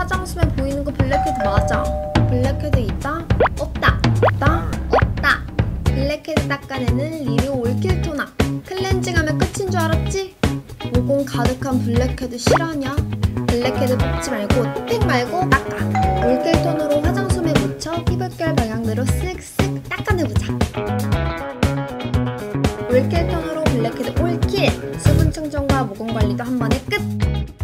화장솜에 보이는 거 블랙헤드 맞아. 블랙헤드 있다? 없다. 있다? 없다. 블랙헤드 닦아내는 리오 올킬 토너. 클렌징하면 끝인 줄 알았지? 모공 가득한 블랙헤드 실화냐? 블랙헤드 뽑지 말고 팩 말고 닦아. 올킬 톤으로 화장솜에 묻혀 피부결 방향대로 쓱쓱 닦아내보자. 올킬 톤으로 블랙헤드 올킬! 수분 충전과 모공 관리도 한 번에 끝!